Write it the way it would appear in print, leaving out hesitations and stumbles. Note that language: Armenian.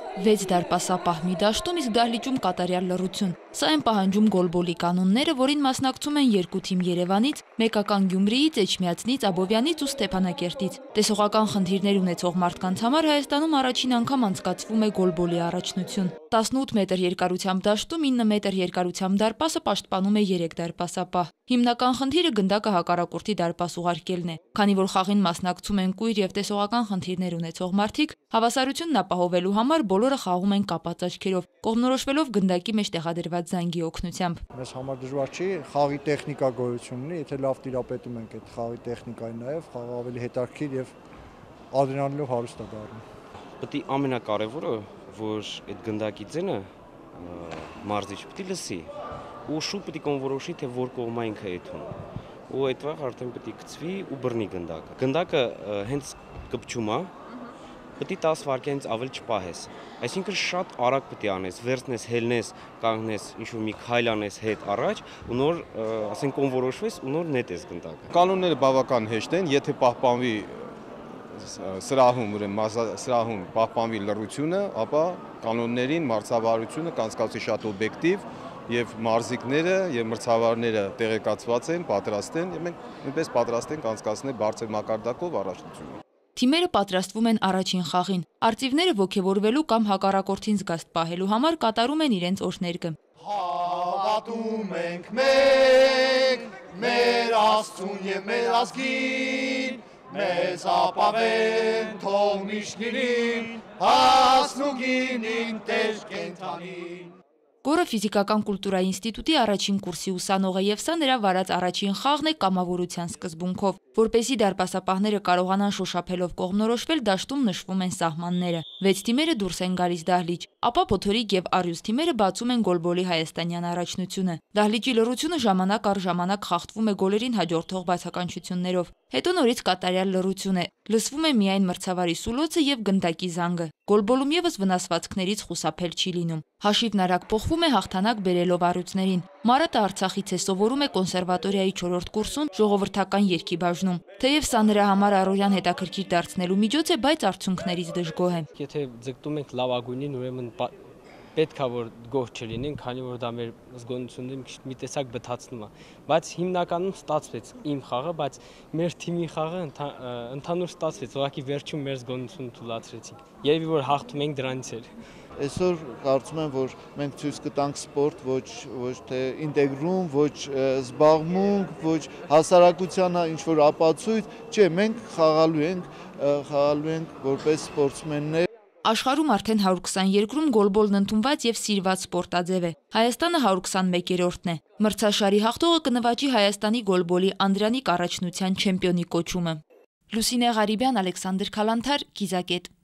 6 դարպասապահ մի դաշտում, իսկ դահլիճում կատարյալ լռություն։ Սա են պահանջում գոլբոլի կանոնները, որին մասնակցում են 2 թիմ Երևանից, մեկական Գյումրիից, Էջմիածնից, Աբովյանից ու Ստեփանակերտից։ Տեսողական խնդիրներ ունեցող մարդկանց համար Հայաստանում առաջին անգամ անցկացվում է գոլբոլի առաջնություն։ 18 մետր երկարությամբ դաշտում 9 մետր երկարությամբ դարպասը պաշտպանում է 3 դարպասապահ։ Հիմնական խնդիրը գնդակը հակառակորդի դարպաս ուղարկելն է։ Քանի որ խաղին մասնակցում են կույր եւ տեսողական խնդիրներ ունեցող մարդիկ, հավասարությունն ապահովելու համար բոլորը խաղում են կապած աչքերով, կողմնորոշվելով գնդակի մեջ տեղադրված զանգի օգնությամբ։ Մեզ համար դժվար չի, խաղի տեխնիկա գոյություն ունի, եթե լավ տիրապետում ենք այդ խաղի տեխնիկային, նաև խաղը ավելի հետաքրքիր եւ ադրենալինով հարուստ է դառնում։ Պետք է ամենակարևորը, որ այդ գնդակի ձենը մարզիչ պետք է լսի ու շուտ պետք է կոնվորոշի, թե որ կողմա ինքը եթուն։ Ու այդ վաղ արդեն պետք է գցվի ու բռնի գնդակը։ Գնդակը հենց կպչում է, պետք է 10 վայրկյանից ավել չպահես։ Այսինքն շատ արագ պետք է անես, վերցնես, հելնես, կանգնես, ինչ-որ մի քայլ անես հետ առաջ ու նոր, ասենք կոնվորոշվես ու նոր նետես գնդակը։ Կանոնները բավական հեշտ են, եթե պահպանվի սրահում պահպանվի լռությունը, ապա կանոններին մրցավարությունը կանցկացվի շատ օբյեկտիվ եւ մարզիկները եւ մրցավարները տեղեկացված են, պատրաստ են եւ մենք նույնպես պատրաստ ենք անցկացնել բարձր մակարդակով առաջնությունը։ Թիմերը պատրաստվում են առաջին խաղին։ Արծիվները ոգևորվելու կամ հակառակորդին զգաստ պահելու համար կատարում են իրենց օրհներգը։ Հավատում ենք մենք, մեր Աստծուն եւ մեր ազգին, մեզ ապավեն թող միշնին, հասնուգինին տեր կենթանին։ Գորը ֆիզիկական կուլտուրայի ինստիտուտի առաջին կուրսի ուսանող է եւ սա նրա վարած առաջին խաղն է կամավորության սկզբունքով, որպեսզի դարպասապահները կարողանան շոշափելով կողմնորոշվել, դաշտում նշվում են սահմանները։ 6 թիմերը դուրս են գալիս դահլիճ, ապա փոթորիկ եւ առյուծ թիմերը բացում են գոլբոլի հայաստանյան առաջնությունը։ Դահլիճի լռությունը ժամանակ առ ժամանակ խախտվում է գոլերին հաջորդող բացականչություններով։ Հետո նորից կատարյալ լռություն է։ Լսվում է միայն մրցավարի սուլոցը եւ գնդակի զանգը։ Գոլբոլում եւս վնասվածքներից խուսափել չի լինում։ Հաշիվն արագ փոխվում է հաղթանակ բերելով առյուծներին։ Մարատը Արցախից է, սովորում է կոնսերվատորիայի 4-րդ կուրսում ժողովրդական երգի բաժնում։ Թեև սա նրա համար առօրյան հետաքրքիր դարձնելու միջոց է, բայց արդյունքներից դժգոհ է։ Եթե ձգտում ենք լավագույնին, ուրեմն պետք է որ գոհ չլինենք, քանի որ դա մեր զգոնությունները մի տեսակ բթացնում է, բայց հիմնականում ստացվեց իմ խաղը, բայց մեր թիմի խաղը ընդհանուր ստացվեց, ուղղակի վերջում մեր զգոնությունը թույլատրեցինք։ Երևի որ հաղթում ենք դրանից էր։ Այսօր կարծում եմ, որ մենք ցույց կտանք սպորտ, ոչ թե ինտեգրում, ոչ զբաղմունք, ոչ հասարակությանը ինչ որ ապացույց, չէ, մենք խաղալու ենք որպես սպորտսմեններ։ Աշխարհում արդեն 120 երկրում գոլբոլն ընդունված եւ սիրված սպորտաձև է։ Հայաստանը 121-րդն է։ Մրցաշարի հաղթողը կնվաճի Հայաստանի գոլբոլի անդրանիկ առաջնության չեմպիոնի կոչումը։ Լուսինե Ղարիբյան, Ալեքսանդր Քալանթար, Կիզակետ։